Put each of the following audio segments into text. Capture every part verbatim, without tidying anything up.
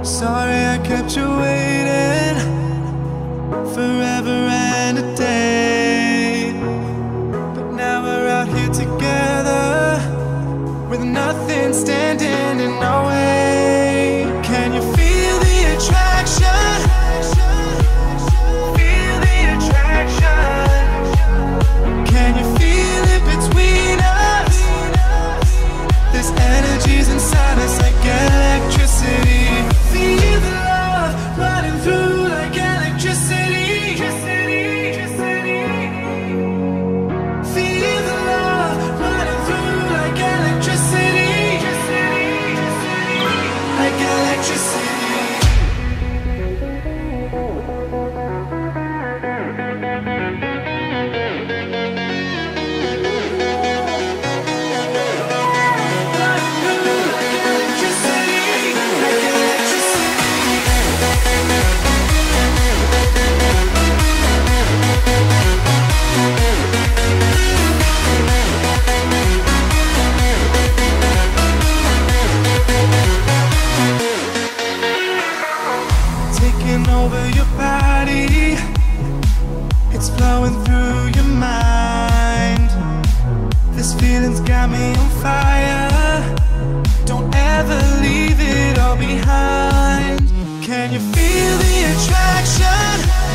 Sorry I kept you waiting forever and a day, but now we're out here together with nothing standing in our way. Can you feel the attraction? Feel the attraction. Can you feel it between us? This energy's inside us like electricity. Feel the love running through like electricity. Feel the love running through like electricity. Like electricity. Taking over your body, it's flowing through your mind. This feeling's got me on fire. Don't ever leave it all behind. Can you feel the attraction?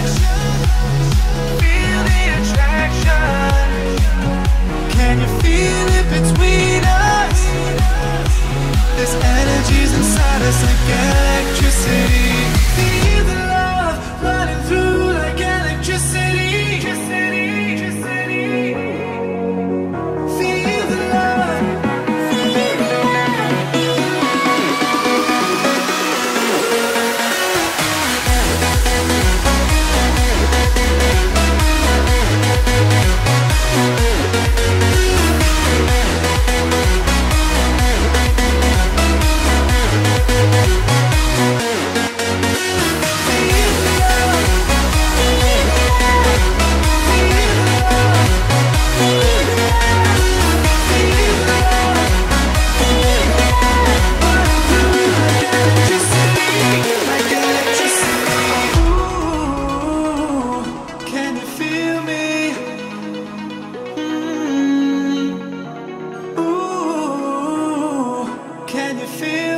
Feel the attraction. Can you feel it between us? This energy's inside us like electricity. Feel the love running through like electricity. Feel the love. Can you feel